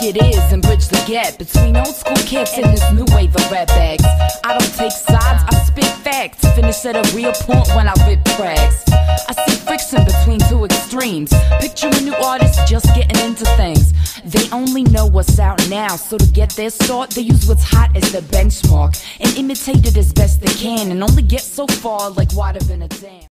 like it is and bridge the gap between old school cats and this new wave of rap bags. I don't take sides, I spit facts. Finish at a real point when I rip tracks. I see friction between two extremes. Picture a new artist just getting into things. They only know what's out now, so to get their start, they use what's hot as their benchmark and imitate it as best they can, and only get so far like water in a dam.